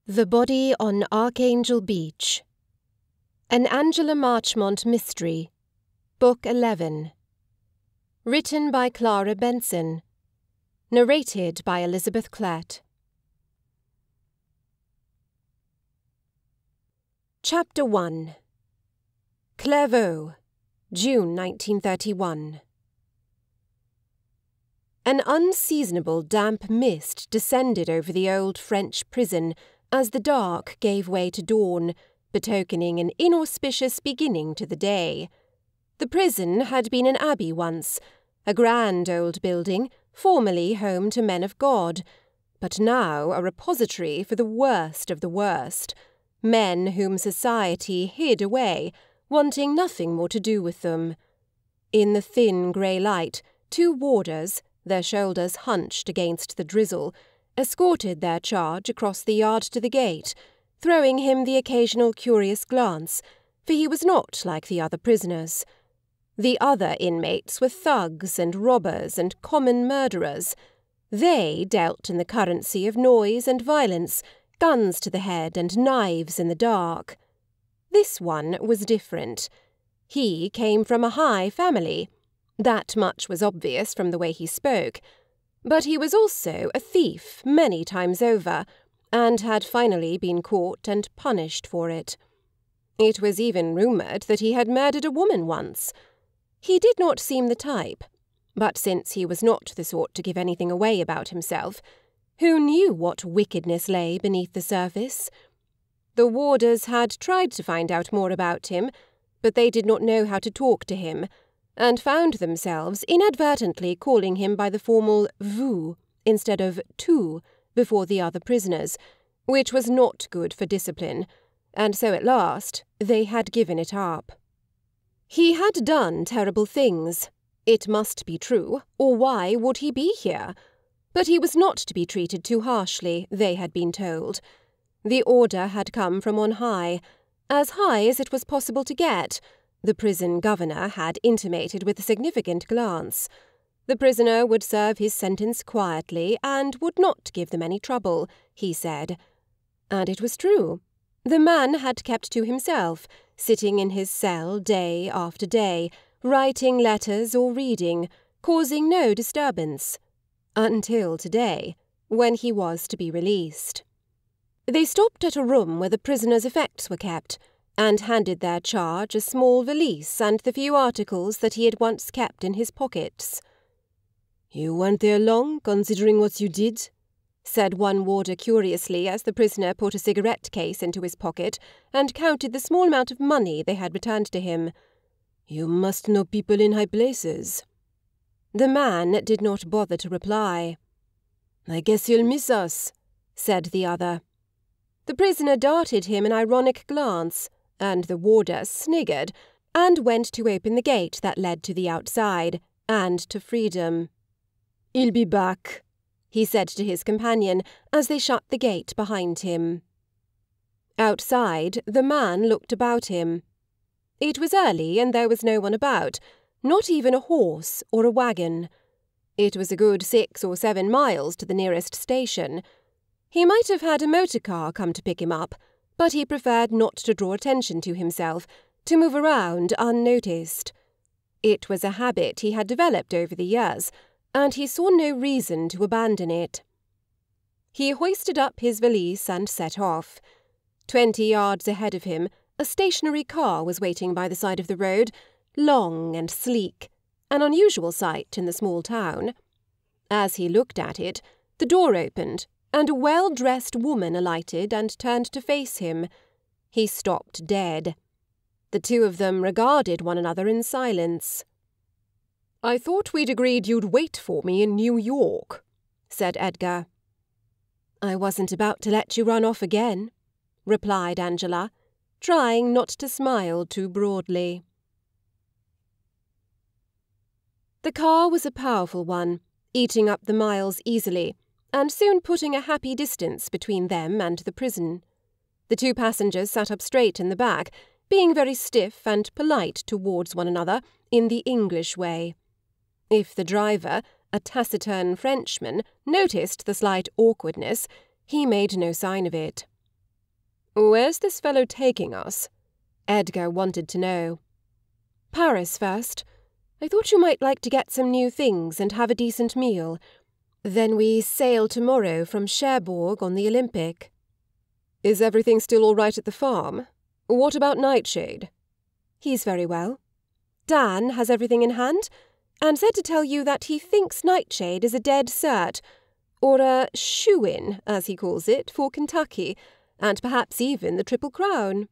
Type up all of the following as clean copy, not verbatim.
The Body on Archangel Beach. An Angela Marchmont Mystery. Book 11. Written by Clara Benson. Narrated by Elizabeth Klett. Chapter 1. Clairvaux, June 1931. An unseasonable damp mist descended over the old French prison as the dark gave way to dawn, betokening an inauspicious beginning to the day. The prison had been an abbey once, a grand old building, formerly home to men of God, but now a repository for the worst of the worst, men whom society hid away, wanting nothing more to do with them. In the thin grey light, two warders, their shoulders hunched against the drizzle, escorted their charge across the yard to the gate, throwing him the occasional curious glance, for he was not like the other prisoners. The other inmates were thugs and robbers and common murderers. They dealt in the currency of noise and violence, guns to the head and knives in the dark. This one was different. He came from a high family. That much was obvious from the way he spoke. But he was also a thief many times over, and had finally been caught and punished for it. It was even rumoured that he had murdered a woman once. He did not seem the type, but since he was not the sort to give anything away about himself, who knew what wickedness lay beneath the surface? The warders had tried to find out more about him, but they did not know how to talk to him, and found themselves inadvertently calling him by the formal vous instead of tu before the other prisoners, which was not good for discipline, and so at last they had given it up. He had done terrible things. It must be true, or why would he be here? But he was not to be treated too harshly, they had been told. The order had come from on high, as high as it was possible to get. The prison governor had intimated with a significant glance. The prisoner would serve his sentence quietly and would not give them any trouble, he said. And it was true. The man had kept to himself, sitting in his cell day after day, writing letters or reading, causing no disturbance. Until today, when he was to be released. They stopped at a room where the prisoner's effects were kept, and handed their charge a small valise and the few articles that he had once kept in his pockets. "You weren't there long, considering what you did?" said one warder curiously as the prisoner put a cigarette case into his pocket and counted the small amount of money they had returned to him. "You must know people in high places." The man did not bother to reply. "I guess you'll miss us," said the other. The prisoner darted him an ironic glance, and the warder sniggered and went to open the gate that led to the outside and to freedom. "He'll be back," he said to his companion as they shut the gate behind him. Outside, the man looked about him. It was early and there was no one about, not even a horse or a wagon. It was a good 6 or 7 miles to the nearest station. He might have had a motor car come to pick him up, but he preferred not to draw attention to himself, to move around unnoticed. It was a habit he had developed over the years, and he saw no reason to abandon it. He hoisted up his valise and set off. 20 yards ahead of him, a stationary car was waiting by the side of the road, long and sleek, an unusual sight in the small town. As he looked at it, the door opened, and a well-dressed woman alighted and turned to face him. He stopped dead. The two of them regarded one another in silence. "I thought we'd agreed you'd wait for me in New York," said Edgar. "I wasn't about to let you run off again," replied Angela, trying not to smile too broadly. The car was a powerful one, eating up the miles easily, and soon putting a happy distance between them and the prison. The two passengers sat up straight in the back, being very stiff and polite towards one another in the English way. If the driver, a taciturn Frenchman, noticed the slight awkwardness, he made no sign of it. Where's this fellow taking us? Edgar wanted to know. Paris first. I thought you might like to get some new things and have a decent meal. Then we sail tomorrow from Cherbourg on the Olympic. Is everything still all right at the farm? What about Nightshade? He's very well. Dan has everything in hand, and said to tell you that he thinks Nightshade is a dead cert, or a shoo-in, as he calls it, for Kentucky, and perhaps even the Triple Crown.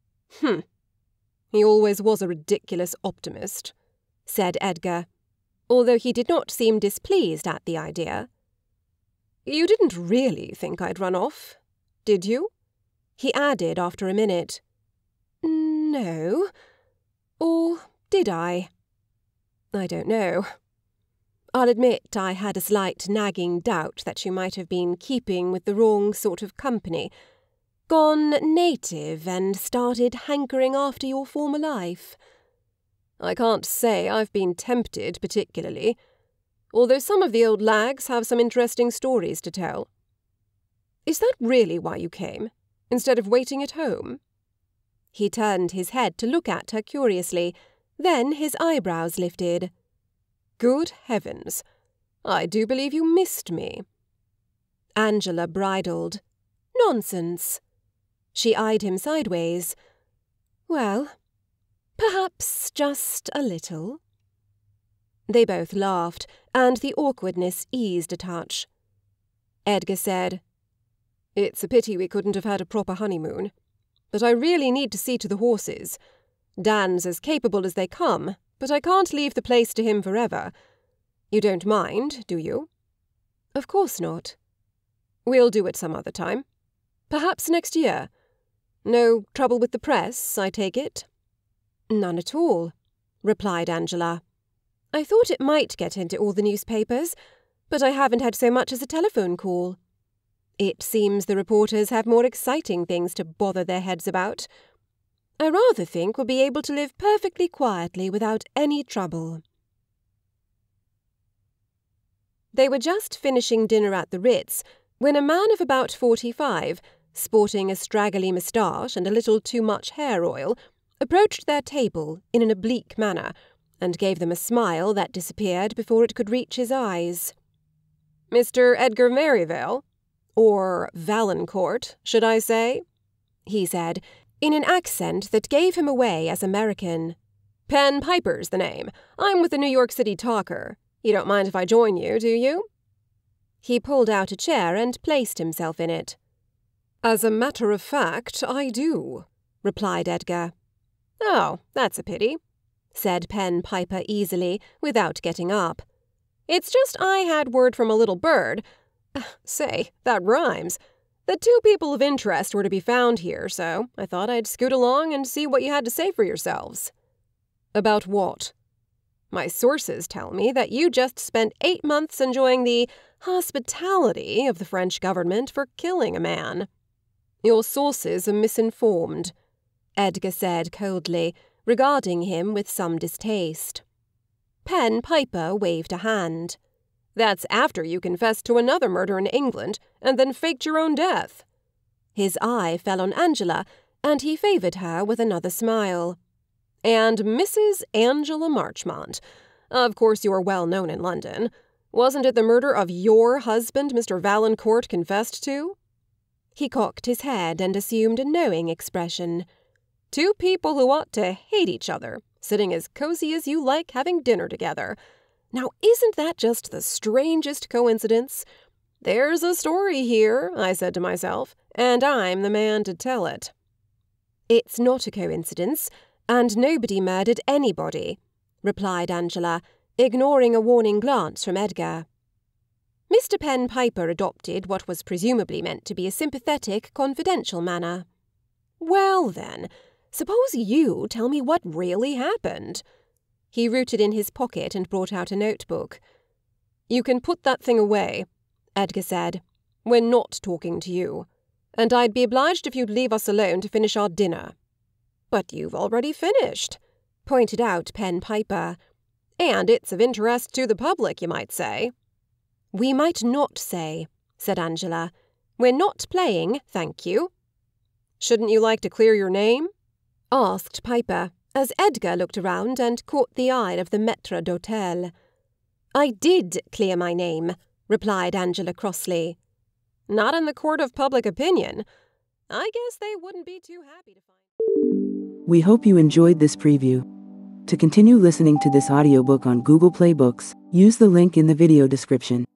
He always was a ridiculous optimist, said Edgar, although he did not seem displeased at the idea. You didn't really think I'd run off, did you? He added after a minute. No. Or did I? I don't know. I'll admit I had a slight nagging doubt that you might have been keeping with the wrong sort of company, gone native and started hankering after your former life. I can't say I've been tempted particularly, although some of the old lags have some interesting stories to tell. Is that really why you came, instead of waiting at home? He turned his head to look at her curiously, then his eyebrows lifted. Good heavens! I do believe you missed me. Angela bridled. Nonsense. She eyed him sideways. Well, perhaps just a little. They both laughed, and the awkwardness eased a touch. Edgar said, It's a pity we couldn't have had a proper honeymoon. But I really need to see to the horses. Dan's as capable as they come, but I can't leave the place to him forever. You don't mind, do you? Of course not. We'll do it some other time. Perhaps next year. No trouble with the press, I take it? None at all, replied Angela. I thought it might get into all the newspapers, but I haven't had so much as a telephone call. It seems the reporters have more exciting things to bother their heads about. I rather think we'll be able to live perfectly quietly without any trouble. They were just finishing dinner at the Ritz when a man of about 45, sporting a straggly moustache and a little too much hair oil, approached their table in an oblique manner and gave them a smile that disappeared before it could reach his eyes. Mr. Edgar Merivale? Or Valancourt, should I say? He said, in an accent that gave him away as American. Pen Piper's the name. I'm with the New York City Talker. You don't mind if I join you, do you? He pulled out a chair and placed himself in it. As a matter of fact, I do, replied Edgar. Oh, that's a pity, said Pen Piper easily, without getting up. It's just I had word from a little bird. Say, that rhymes. The two people of interest were to be found here, so I thought I'd scoot along and see what you had to say for yourselves. About what? My sources tell me that you just spent 8 months enjoying the hospitality of the French government for killing a man. Your sources are misinformed, Edgar said coldly, regarding him with some distaste. Pen Piper waved a hand. That's after you confessed to another murder in England and then faked your own death. His eye fell on Angela, and he favoured her with another smile. And Mrs. Angela Marchmont. Of course you are well known in London. Wasn't it the murder of your husband Mr. Valancourt confessed to? He cocked his head and assumed a knowing expression. Two people who ought to hate each other, sitting as cosy as you like having dinner together. Now, isn't that just the strangest coincidence? There's a story here, I said to myself, and I'm the man to tell it. It's not a coincidence, and nobody murdered anybody, replied Angela, ignoring a warning glance from Edgar. Mr. Pen Piper adopted what was presumably meant to be a sympathetic, confidential manner. Well, then, suppose you tell me what really happened. He rooted in his pocket and brought out a notebook. You can put that thing away, Edgar said. We're not talking to you. And I'd be obliged if you'd leave us alone to finish our dinner. But you've already finished, pointed out Pen Piper. And it's of interest to the public, you might say. We might not say, said Angela. We're not playing, thank you. Shouldn't you like to clear your name? Asked Piper, as Edgar looked around and caught the eye of the maître d'hôtel. I did clear my name, replied Angela crossly. Not in the court of public opinion. I guess they wouldn't be too happy to find... We hope you enjoyed this preview. To continue listening to this audiobook on Google Play Books, use the link in the video description.